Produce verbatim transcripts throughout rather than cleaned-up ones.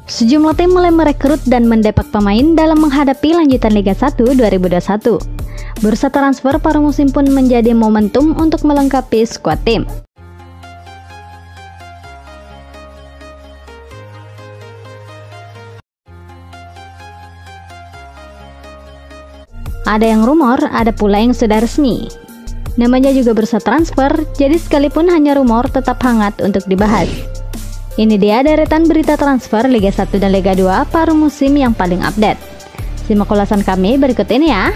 Sejumlah tim mulai merekrut dan mendepak pemain dalam menghadapi lanjutan Liga satu dua ribu dua puluh satu. Bursa transfer paruh musim pun menjadi momentum untuk melengkapi skuad tim. Ada yang rumor, ada pula yang sudah resmi. Namanya juga bursa transfer, jadi sekalipun hanya rumor tetap hangat untuk dibahas. Ini dia deretan berita transfer Liga satu dan Liga dua paruh musim yang paling update. Simak ulasan kami berikut ini ya.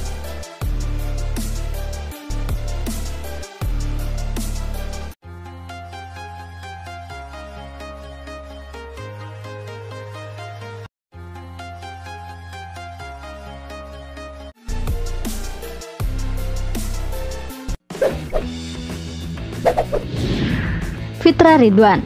Fitra Ridwan.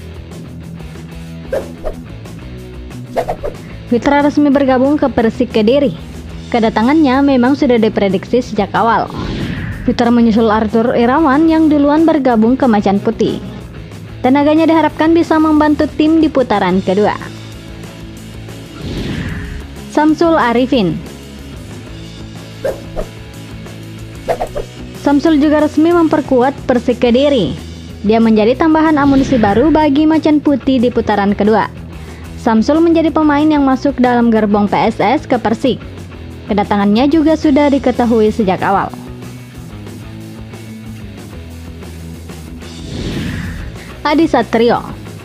Fitra resmi bergabung ke Persik Kediri. Kedatangannya memang sudah diprediksi sejak awal. Fitra menyusul Arthur Irawan yang duluan bergabung ke Macan Putih. Tenaganya diharapkan bisa membantu tim di putaran kedua. Samsul Arifin. Samsul juga resmi memperkuat Persik Kediri. Dia menjadi tambahan amunisi baru bagi Macan Putih di putaran kedua. Samsul menjadi pemain yang masuk dalam gerbong P S S ke Persik. Kedatangannya juga sudah diketahui sejak awal. Adi Satrio.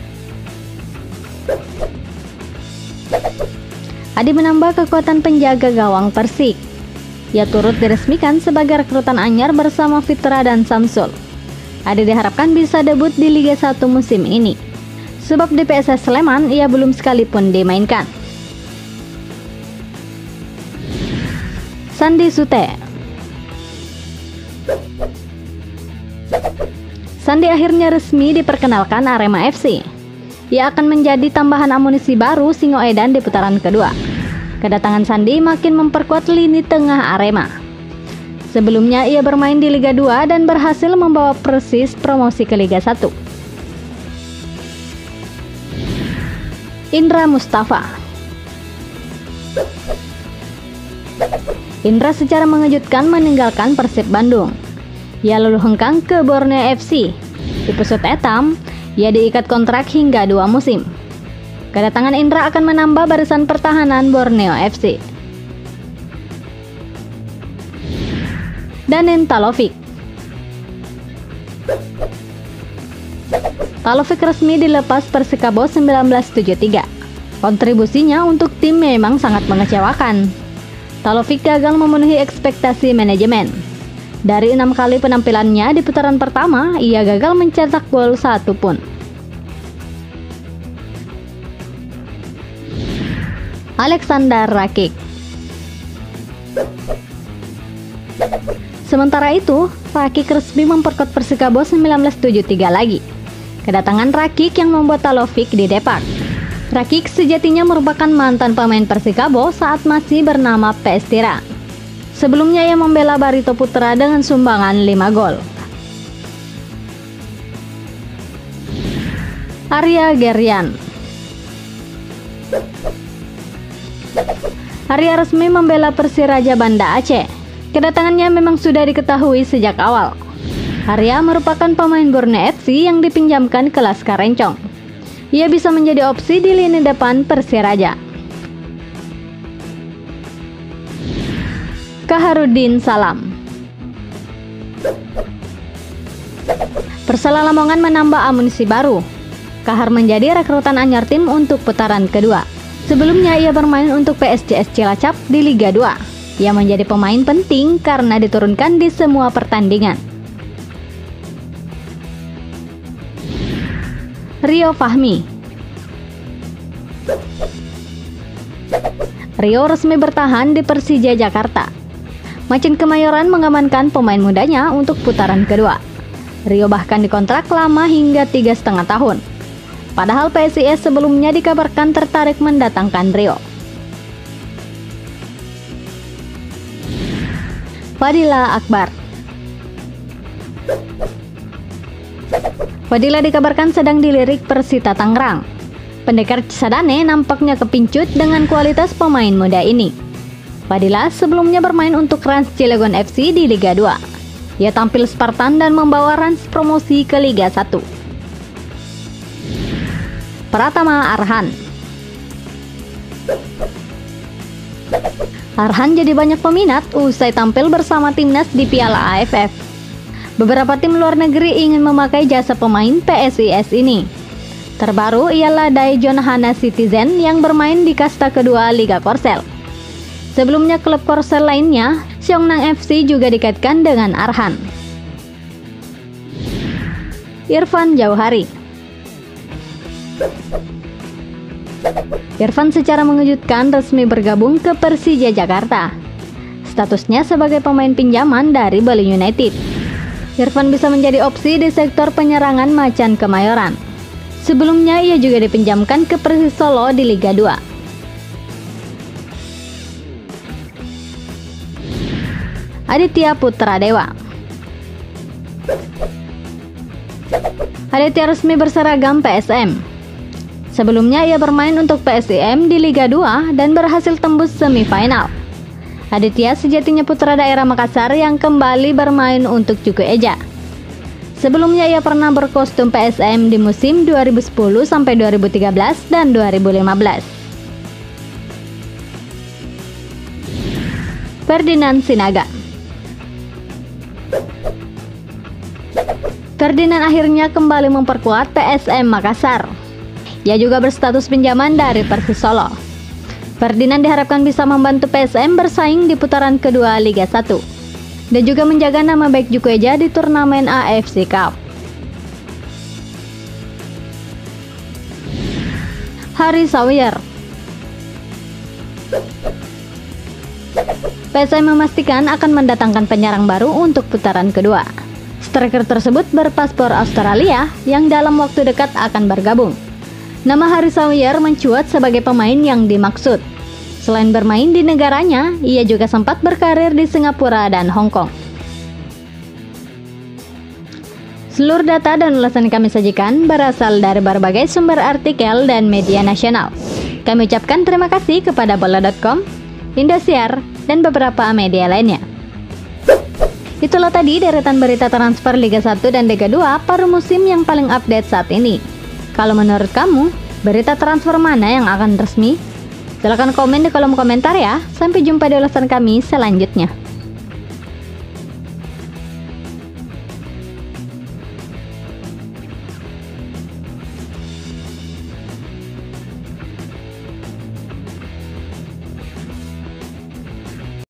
Adi menambah kekuatan penjaga gawang Persik. Ia turut diresmikan sebagai rekrutan anyar bersama Fitra dan Samsul. Adi diharapkan bisa debut di Liga satu musim ini. Sebab di P S S Sleman ia belum sekalipun dimainkan. Sandi Sute. Sandi akhirnya resmi diperkenalkan Arema F C. Ia akan menjadi tambahan amunisi baru Singoedan di putaran kedua. Kedatangan Sandi makin memperkuat lini tengah Arema. Sebelumnya ia bermain di Liga dua dan berhasil membawa Persis promosi ke Liga satu. Indra Mustafa. Indra secara mengejutkan meninggalkan Persib Bandung. Ia lalu hengkang ke Borneo F C. Di Pusat Etam, ia diikat kontrak hingga dua musim. Kedatangan Indra akan menambah barisan pertahanan Borneo F C. Danen Talovik. Talovik resmi dilepas Persikabo seribu sembilan ratus tujuh puluh tiga. Kontribusinya untuk tim memang sangat mengecewakan. Talovik gagal memenuhi ekspektasi manajemen. Dari enam kali penampilannya di putaran pertama, ia gagal mencetak gol satu pun. Alexander Rakik. Sementara itu, Rakik resmi memperkuat Persikabo seribu sembilan ratus tujuh puluh tiga lagi. Kedatangan Rakik yang membuat Talovik didepak. Rakik sejatinya merupakan mantan pemain Persikabo saat masih bernama P S Tira. Sebelumnya ia membela Barito Putra dengan sumbangan lima gol. Arya Gerian. Arya resmi membela Persiraja Banda Aceh. Kedatangannya memang sudah diketahui sejak awal. Arya merupakan pemain Borneo F C yang dipinjamkan ke Laskar Rencong. Ia bisa menjadi opsi di lini depan Persiraja. Kaharudin Salam. Persela Lamongan menambah amunisi baru. Kahar menjadi rekrutan anyar tim untuk putaran kedua. Sebelumnya ia bermain untuk P S J S Cilacap di Liga dua. Ia menjadi pemain penting karena diturunkan di semua pertandingan. Rio Fahmi. Rio resmi bertahan di Persija Jakarta. Macan Kemayoran mengamankan pemain mudanya untuk putaran kedua. Rio bahkan dikontrak lama hingga tiga setengah tahun. Padahal P S I S sebelumnya dikabarkan tertarik mendatangkan Rio. Fadila Akbar. Fadila dikabarkan sedang dilirik Persita Tangerang. P Pendekar Cisadane nampaknya kepincut dengan kualitas pemain muda ini. Fadila sebelumnya bermain untuk Rans Cilegon F C di Liga dua. Ia tampil Spartan dan membawa Rans promosi ke Liga satu. Pratama Arhan. Arhan jadi banyak peminat usai tampil bersama timnas di Piala A F F. Beberapa tim luar negeri ingin memakai jasa pemain P S I S ini. Terbaru ialah Daejeon Hana Citizen yang bermain di kasta kedua Liga Korsel. Sebelumnya klub Korsel lainnya, Seongnam F C juga dikaitkan dengan Arhan. Irfan Jauhari. Irfan secara mengejutkan resmi bergabung ke Persija Jakarta. Statusnya sebagai pemain pinjaman dari Bali United. Irfan bisa menjadi opsi di sektor penyerangan Macan Kemayoran. Sebelumnya ia juga dipinjamkan ke Persis Solo di Liga dua. Aditya Putra Dewa. Aditya resmi berseragam P S M. Sebelumnya ia bermain untuk P S I M di Liga dua dan berhasil tembus semifinal. Aditya sejatinya putra daerah Makassar yang kembali bermain untuk Juku Eja. Sebelumnya ia pernah berkostum P S M di musim dua ribu sepuluh sampai dua ribu tiga belas dan dua ribu lima belas. Ferdinand Sinaga. Ferdinand akhirnya kembali memperkuat P S M Makassar. Ia juga berstatus pinjaman dari Persis Solo. Ferdinand diharapkan bisa membantu P S M bersaing di putaran kedua Liga satu. Dan juga menjaga nama baik Juku Eja di turnamen A F C Cup. Harry Sawyer. P S M memastikan akan mendatangkan penyerang baru untuk putaran kedua. Striker tersebut berpaspor Australia yang dalam waktu dekat akan bergabung. Nama Harry Sawyer mencuat sebagai pemain yang dimaksud. Selain bermain di negaranya, ia juga sempat berkarir di Singapura dan Hong Kong. Seluruh data dan ulasan kami sajikan berasal dari berbagai sumber artikel dan media nasional. Kami ucapkan terima kasih kepada bola dot com, Indosiar, dan beberapa media lainnya. Itulah tadi deretan berita transfer Liga satu dan Liga dua paruh musim yang paling update saat ini. Kalau menurut kamu, berita transfer mana yang akan resmi? Silahkan komen di kolom komentar ya. Sampai jumpa di ulasan kami selanjutnya.